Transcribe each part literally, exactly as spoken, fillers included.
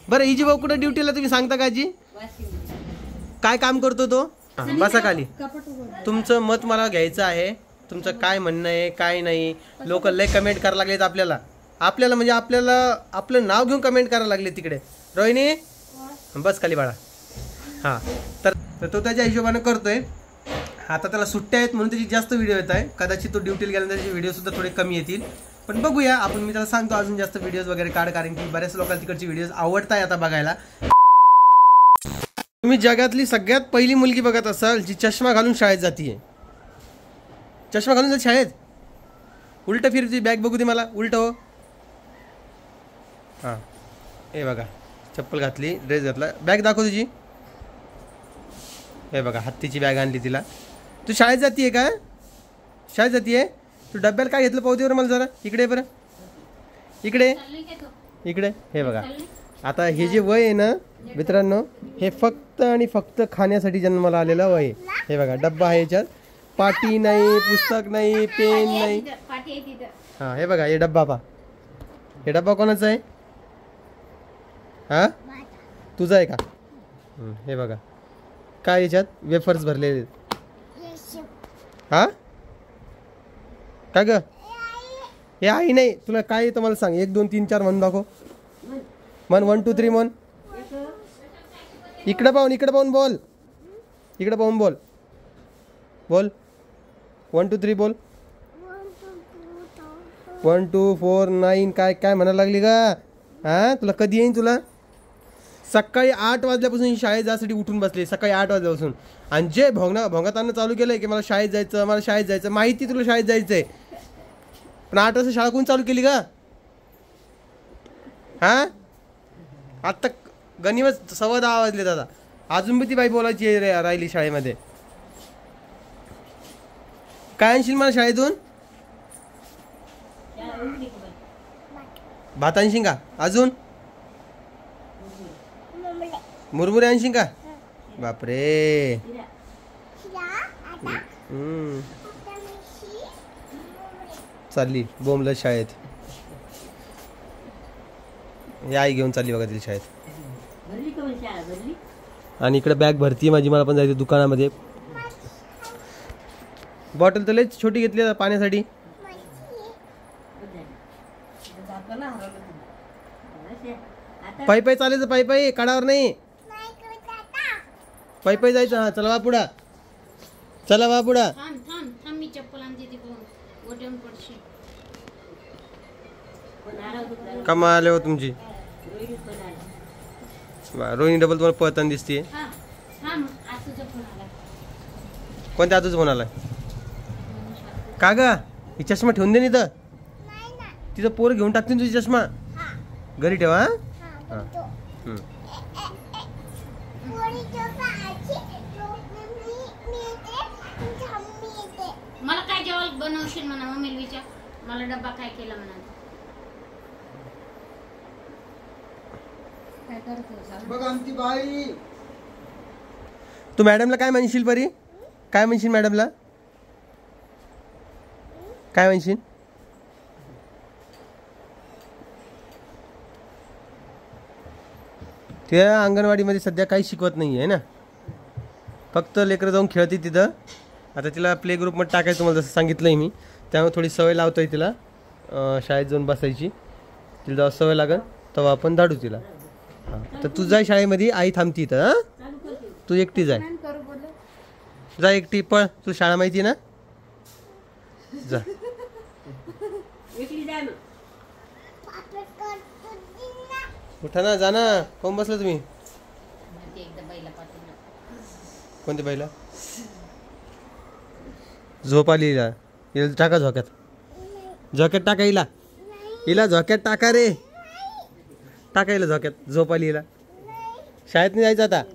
बरं हिजी भाऊ कुठे ड्युटीला तुम्ही सांगता का आजी? काय काम करतो तो? बसा खाली. तुमचं मत मला घ्यायचं आहे. तुमचं काय म्हणणं आहे काय नाही. लोक लय कमेंट करायला लागलेत आपल्याला आपल्याला म्हणजे आपल्याला आपलं नाव घेऊन कमेंट करायला लागले तिकडे. रोहिणी बस खाली बाळा. हां तर तो त्याच्या हिशोबानं करतोय. आता त्याला सुट्ट्या आहेत म्हणून त्याची जास्त व्हिडिओ येत आहे. कदाचित तो ड्युटीला गेल्यानंतर त्याचे व्हिडिओसुद्धा थोडे कमी येतील. पण बघूया आपण. मी त्याला सांगतो अजून जास्त व्हिडिओज वगैरे काढ कारण की बऱ्याच लोकांना तिकडची व्हिडिओज आवडत आहे आता बघायला. तुम्ही जगातली सगळ्यात पहिली मुलगी बघत असाल जी चष्मा घालून शाळेत जातीये. चष्मा घालून जाते शाळेत. उलट फिरती बॅग बघू दे मला. उलट हो. हां हे बघा चप्पल घातली ड्रेस घातला. बॅग दाखव तुझी. हे बघा हत्तीची बॅग आणली तिला. तू शाळेत जातीये का? शाळेत जातीये. तू डब्याला काय घेतलं पावतीवर मला जरा इकडे बरं. इकडे इकडे हे बघा. आता हे जे वय आहे ना मित्रांनो हे फक्त आणि फक्त खाण्यासाठी जन्माला आलेलं वय आहे. हे बघा डब्बा आहे याच्यात. पाटी नाही पुस्तक नाही पेन नाही. हां हे बघा हे डब्बा पा. हे डब्बा कोणाचा आहे? हां तुझा आहे का? हे बघा काय याच्यात वेफर्स भरलेले. हां काय ग? हे आई नाही तुला काय येतं मला सांग. एक दोन तीन चार म्हणून दाखव. मन वन टू थ्री म्हण. इकडे पाहून इकडे पाहून बोल. इकडे पाहून बोल. बोल वन टू थ्री बोल. वन टू फोर नाईन काय काय म्हणायला लागली का? हां तुला कधी येईन तुला? सकाळी आठ वाजल्यापासून शाळेत जायसाठी उठून बसले. सकाळी आठ वाजल्यापासून. आणि जे भोंगणा भोंगाताना चालू केलं की मला शाळेत जायचं मला शाळेत जायचं. माहिती तुला शाळेत जायचं आहे पण आठ वाजता शाळा कोण चालू केली का? हां आत्ता गणिमत सव्वा दहा वाजले दादा. अजून बी ती बाई बोलायची राहिली शाळेमध्ये. काय आणशील मला शाळेतून? भात आणशील का? अजून मुरमुरे आणशील का? बापरे. हम्म चालली बोंबलत शाळेत. ही आई घेऊन चालली बघा तिला शाळेत. आणि इकडे बॅग भरती माझी. मला पण जायचं दुकानामध्ये. बॉटल तर लयच छोटी घेतली पाण्यासाठी. पायी पायी चालायचं. पायी पायी काढावर नाही. पायी पायी जायचं. हा चला बापुडा. चला बापुडा. कमाल हो तुमची. रोहिणी डबल तुम्हाला पळताना दिसते. कोणत्या आजूच फोन आलाय का ग? ही चष्मा ठेवून दे. नाही तर तिचं पोर घेऊन टाकते तुझी चष्मा. घरी ठेवा. हां मला काय जेवण बनवशील म्हणा मम्मीला विचार. मला डब्बा काय केला म्हणा. काय करतो बघ आमची बाई. तू मॅडमला काय म्हणशील परी? काय म्हणशील मॅडमला? काय म्हणशील? त्या अंगणवाडीमध्ये सध्या काही शिकवत नाही आहे ना. फक्त लेकरं जाऊन खेळते तिथं. आता तिला प्ले ग्रुपमध्ये टाकायचं तुम्हाला जसं सांगितलं आहे मी. त्यामुळे थोडी सवय लावतोय तिला शाळेत जाऊन बसायची. तिला जेव्हा सवय लागेल तेव्हा आपण धाडू तिला. हां तर तू जाय शाळेमध्ये. आई थांबती इथं. हां तू एकटी जाय. जा एकटी पळ. तू शाळा माहिती ना. जा उठा ना जा ना. कोण बसलं तुम्ही? कोणत्या बाईला? झोप आली हिला. हिला टाका झोक्यात. झोक्यात टाका हिला. हिला झोक्यात टाका रे. टाका हिला झोक्यात. झोप आली हिला. शाळेत नाही जायचं आता.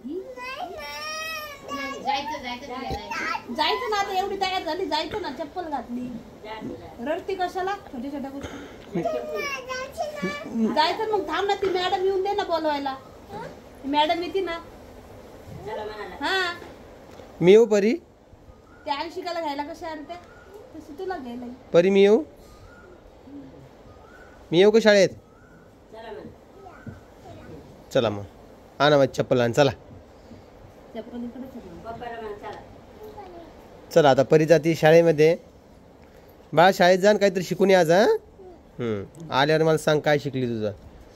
जायचं ना आता. एवढी तयार झाली जायचं ना. चप्पल घातली रडती कशाला? छोट्या छोट्या गोष्टी जायचं. मग थांब ना. ती मॅडम येऊन दे ना बोलवायला. मॅडम येते ना. हा मी येऊ परी? त्या अंशिकाला घ्यायला कशा आलत्या तशी तुला घ्यायला. परी मी येऊ? मी येऊ का शाळेत? चला मग आणा माझी चप्पल आण चला. चप्पल इकडेच आहे ना. पप्पाला म्हणा चला. चला आता परी जाती शाळेमध्ये. बा शाळेत जाण काहीतरी शिकून या आज. हा हम्म. आल्यावर मला सांग काय शिकली तुझं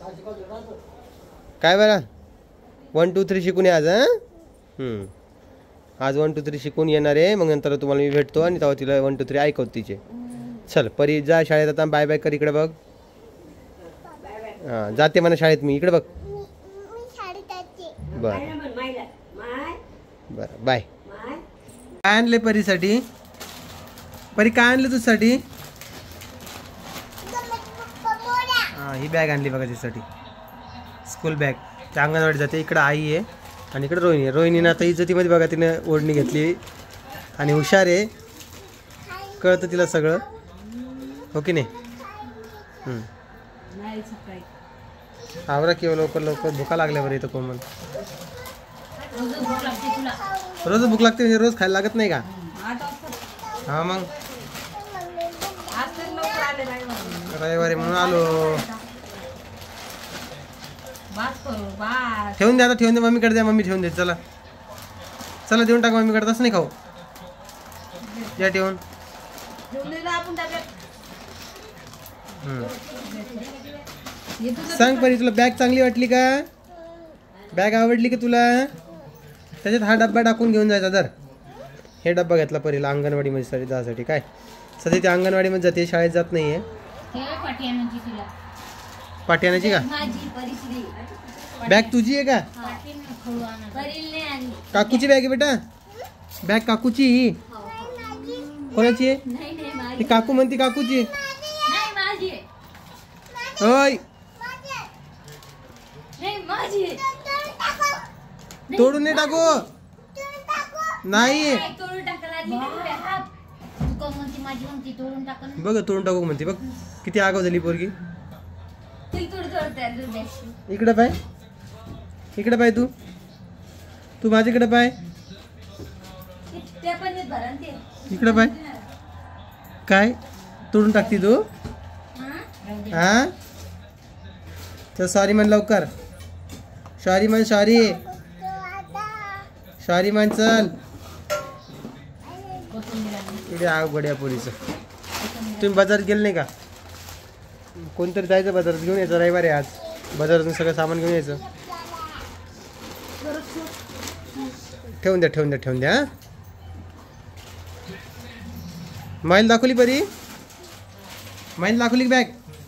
काय बरं. वन टू थ्री शिकून या आज. हा हम्म. आज वन टू थ्री शिकून येणार आहे मग नंतर तुम्हाला मी भेटतो आणि तेव्हा तिला वन टू थ्री ऐकवतो तिचे. चल परी जा शाळेत आता. बाय बाय कर. इकडे बघ. हां जाते म्हणा शाळेत मी. इकडे बघ. बरं बरं बाय. काय आणले परीसाठी. परी काय आणलं तुझ्यासाठी. हां ही बॅग आणली बघा तिच्यासाठी स्कूल बॅग. त्या अंगणवाडी जाते. इकडं आई आहे आणि इकडे रोहिणी आहे. रोहिणीनं आता इज्जतीमध्ये बघा तिने ओढणी घेतली आणि हुशार आहे. कळतं तिला सगळं हो की नाही. नाही सकाळी आवरा किंवा लवकर लवकर भुका लागल्या बरं इथं कोमल. रोज भूक लागते तुला. रोज भूक लागते म्हणजे रोज खायला लागत नाही का. आठ वाजता हा मग आज तर लवकर आले नाही म्हणून. रविवारी म्हणून आलो. बास करू बास. ठेवून द्या आता. ठेवून द्या मम्मीकडे द्या. मम्मी ठेवून दे. चला चला देऊन टाका मम्मीकडे. तसं नाही खाऊ द्या ठेवून. घेऊन दिलं आपण डब्यात. हम्म. हे तुझं सांग परी तुला बॅग चांगली वाटली का. बॅग आवडली का तुला. त्याच्यात हा डब्बा टाकून घेऊन जायचा. दर हे डब्बा घेतला परीला अंगणवाडीमध्ये साठी जायसाठी. काय सध्या ती अंगणवाडीमध्ये जाते शाळेत जात नाही आहे. ते पाठी आणायची तिला. पाठी आणायची का. माझी परिस्थिती. बॅग तुझी आहे का. पाठी खळू आणा. परील नाही आणली. काकूची बॅग आहे बेटा. बॅग काकूची ही. कोणाची आहे. नाही नाही माझी. ती काकू म्हणती काकूची. नाही माझी आहे. होय नाही माझी आहे. तोडून नाही टाकू. नाही काय तोडून टाकायला लागली का पुढे हात. तू कोण म्हणती माझी म्हणती तोडून टाकन. बघ तोडून टाकू म्हणते. बघ किती आगाव झाली पोरगी. तिला तोड तोडते दुर्देशी. इकडे पाय. इकडे पाय तू. तू माझ्याकडे पाय. ते पण येत भरण ते. इकडे पाय. काय तोडून टाकती तू. हा? हा तर सॉरी म्हण लवकर. सॉरी म्हण. सॉरी सॉरी म्हण. चल इकडे अवघड या पोरीचं. तुम्ही बाजारात गेले नाही का. कोणतरी जायचं बाजारात घेऊन यायचं. रविवारी आज बाजारातून सगळं सामान घेऊन यायचं. ठेवून द्या ठेवून द्या ठेवून द्या. हा माईल दाखवली परी. माईल दाखवली बॅग.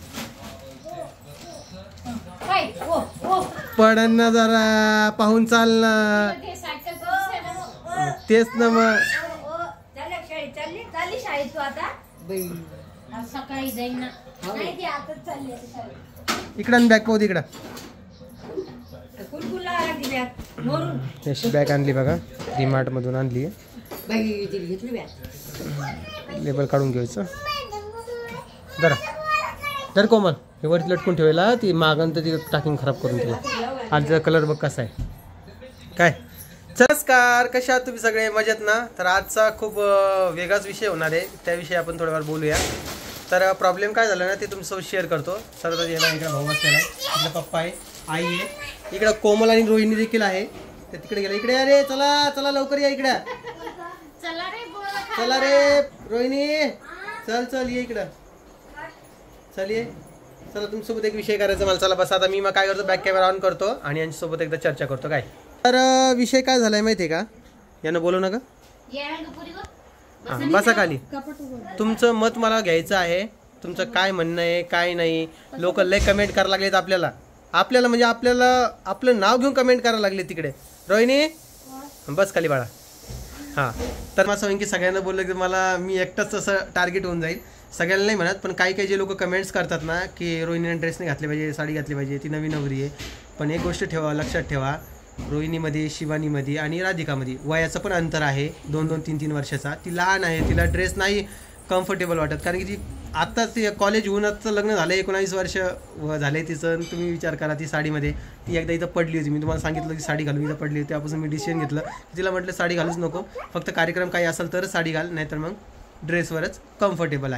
काय? ओ, ओ. पडन ना जरा पाहून चाल ना. ते सायकल दिसते ना. तेच ना मग. चालली शाळेत. चालली चालली शाळेत तू आता. आज सकाळी जाईन ना. नाही ती आताच चालली आहे शाळेत. इकडं बॅग पाहू इकडं. कुलकुला लागली बॅग मोरून. अशी बॅग आणली बघा. डीमार्ट मधून आणली. बाई तिला घेतली बॅग. लेबल काढून घ्यायचं. जरा तर कोमल हे वरती लटकून ठेवायला. ती मागण तर ती टाकिंग खराब करून ठेवली. आजचा कलर बघ कसा आहे. काय नमस्कार. कशा आहात तुम्ही सगळे. मजेत ना. तर आजचा खूप अं, वेगळाच विषय होणार आहे. त्याविषयी आपण थोड्यावेळ बोलूया. तर प्रॉब्लेम काय झाला ना ते तुमच्यासोबत शेअर करतो. सर्व येणार इकडे भाऊ बसलेला आहे. इकडे पप्पा आहे. आई आहे. इकडं कोमल आणि रोहिणी देखील आहे. ते तिकडे गेला. इकडे अरे चला चला लवकर या इकडं. चला रे बोला. चला रे रोहिणी. चल चल ये इकडं. चल ये. चला तुमच्यासोबत एक विषय करायचा मला. चला बस आता मी मग काय करतो बॅक कॅमेरा ऑन करतो आणि यांच्यासोबत एकदा चर्चा करतो. काय तर विषय काय झालाय माहिती आहे का. यानं बोलू नका. या ना दुपारी गं. हां बसा खाली. कपट उघड. तुमचं मत मला घ्यायचं आहे. तुमचं काय म्हणणं आहे काय नाही. लोक लय कमेंट करायला लागलेत आपल्याला. आपल्याला म्हणजे आपल्याला आपलं नाव घेऊन कमेंट करायला लागले तिकडे. रोहिणी बस खाली बाळा. हां तर मला सांगेन की सगळ्यांना बोललं की मला मी एकटाच असं टार्गेट होऊन जाईल. सगळ्यांना नाही म्हणत पण काही काही जे लोक कमेंट्स करतात ना की रोहिणीने ड्रेस नाही घातले पाहिजे. साडी घातली पाहिजे. ती नवी नवरी आहे. पण एक गोष्ट ठेवा लक्षात ठेवा. रोहिणीमध्ये शिवानीमध्ये आणि राधिकामध्ये वयाचं पण अंतर आहे. दोन दोन तीन तीन वर्षाचा. ती लहान आहे. तिला ड्रेस नाही कम्फर्टेबल वाटत कारण की ती आत्ताच ती कॉलेज होऊनच लग्न झालं. एकोणावीस वर्ष झाले तिचं. तुम्ही विचार करा ती साडीमध्ये. ती एकदा इथं पडली होती. मी तुम्हाला सांगितलं की साडी घालून इथं पडली होती. त्यापासून मी डिसिजन घेतलं. तिला म्हटलं साडी घालूच नको. फक्त कार्यक्रम काही असेल तरच साडी घाल नाहीतर मग ड्रेसवरच कम्फर्टेबल आहे.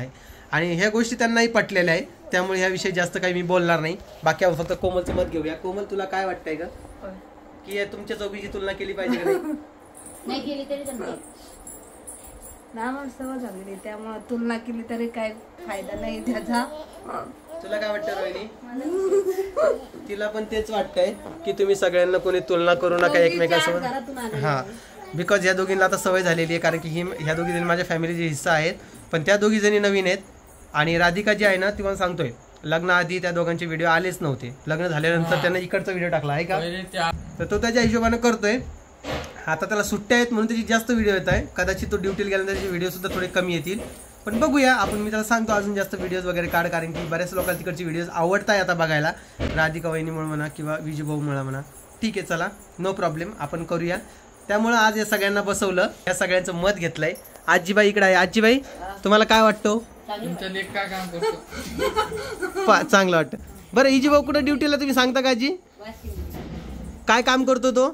आणि ह्या गोष्टी त्यांनाही पटलेल्या आहे, त्यामुळे ह्याविषयी जास्त काही मी बोलणार नाही. बाकी आपण फक्त कोमलचं मत घेऊया. कोमल, तुला काय वाटतंय का की तुमच्या चौघीची तुलना केली पाहिजे का नाही? नाही केली तरी जमते. नावावर सवय झालेली त्यामुळे तुलना केली तरी काय फायदा नाही त्याचा. तुला काय वाटतं रोहिणी? तिला पण तेच वाटतंय की तुम्ही सगळ्यांना कोणी तुलना करू नका एकमेकांसोबत. घरातून आले हा, बिकॉज ह्या दोघींना आता सवय झालेली आहे, कारण की ही ह्या दोघी जणी माझ्या फॅमिलीचे हिस्सा आहेत. पण त्या दोघी जणी नवीन आहेत. आणि राधिका जी आहे ना, ती मला सांगतोय लग्नाआधी त्या दोघांचे व्हिडिओ आलेच नव्हते, लग्न झाल्यानंतर त्यानं इकडचा व्हिडिओ टाकला आहे का, तर तो त्याच्या हिशोबाने करतोय. आता त्याला सुट्ट्या आहेत म्हणून त्याची जास्त व्हिडिओ येत आहे. कदाचित तो ड्युटीला गेल्यानंतर त्याचे व्हिडिओ सुद्धा थोडे कमी येतील, पण बघूया आपण. मी त्याला सांगतो अजून जास्त व्हिडिओज वगैरे काढ, कारण की बऱ्याच लोकांना तिकडचे व्हिडिओज आवडत आहे आता बघायला, राधिका वहिनीमुळे म्हणा किंवा विजूभाऊमुळे म्हणा. ठीक आहे, चला, नो प्रॉब्लेम, आपण करूया. त्यामुळं आज या सगळ्यांना बसवलं, या सगळ्यांचं मत घेतलंय. आजीबाई इकडे आहे. आजीबाई, तुम्हाला काय वाटतं? तुमचा लेख काय काम करतो? चांगलं वाटतं. बरं, इजी भाऊ कुठं ड्युटीला तुम्ही सांगता का आजी? काय काम करतो तो?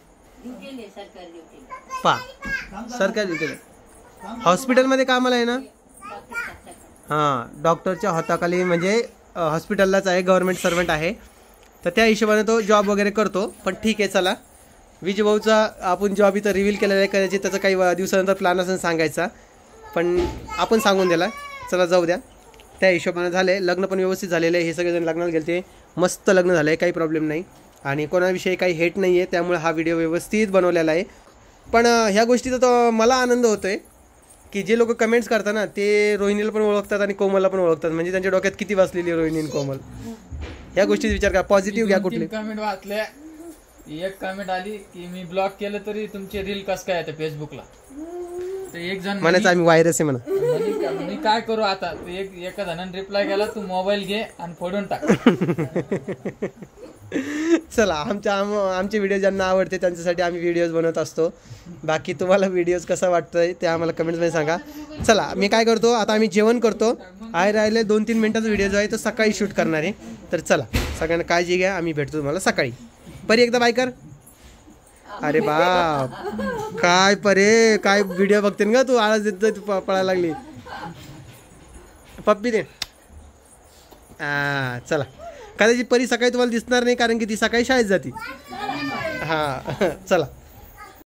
पा सरकारी ड्युटीला हॉस्पिटलमध्ये कामाला आहे ना? हां, डॉक्टरच्या हाताखाली म्हणजे हॉस्पिटललाच आहे, गव्हर्नमेंट सर्वंट आहे. तर त्या हिशोबाने तो जॉब वगैरे करतो. पण ठीक आहे, चला, विजयभाऊचा आपण जॉब इथं रिव्हील केलेला आहे. कदाचित त्याचा काही दिवसानंतर प्लॅन असेल सांगायचा, पण आपण सांगून दिला. चला, जाऊ द्या. त्या हिशोबाने झाले, लग्न पण व्यवस्थित झालेलं आहे. हे सगळेजण लग्नाला गेले, मस्त लग्न झालं आहे, काही प्रॉब्लेम नाही. आणि कोणाविषयी काही हेट नाही आहे, त्यामुळे हा व्हिडिओ व्यवस्थित बनवलेला आहे. पण ह्या गोष्टीचा तो मला आनंद होतो आहे की जे लोक कमेंट्स करतात ना, ते रोहिणीला पण ओळखतात आणि कोमलला पण ओळखतात. म्हणजे त्यांच्या डोक्यात किती वाचलेली रोहिणी आणि कोमल. ह्या गोष्टीचा विचार करा, पॉझिटिव्ह घ्या. कुठली कमेंट वाचल्या, एक कमेंट आली की मी ब्लॉक केलं तरी तुमचे रील कस काय येतं फेसबुकला. तर एक जण म्हणायचं आम्ही व्हायरस आहे म्हणा. म्हणे, मी काय करू आता. एक एका जणांनी रिप्लाय केला, तू मोबाईल घे आणि फोडून टाक. चला, आमच्या आम आमचे व्हिडिओ ज्यांना आवडते त्यांच्यासाठी आम्ही व्हिडिओज बनवत असतो. बाकी तुम्हाला व्हिडिओज कसा वाटतंय ते आम्हाला कमेंट्समध्ये सांगा. चला, मी काय करतो आता, आम्ही जेवण करतो. आहे राहिले दोन तीन मिनिटाचा व्हिडिओ जो आहे तो सकाळी शूट करणार आहे. तर चला, सगळ्यांना काळजी घ्या. आम्ही भेटतो तुम्हाला सकाळी. परी एकदा बाय कर. अरे बाप, काय परे, काय व्हिडिओ बघते ना तू, आळस देत पळायला लागली. पप्पी दे. हां, चला. कदाचित परी सकाळी तुम्हाला दिसणार नाही, कारण की ती सकाळी शाळेत जाते. हां, चला.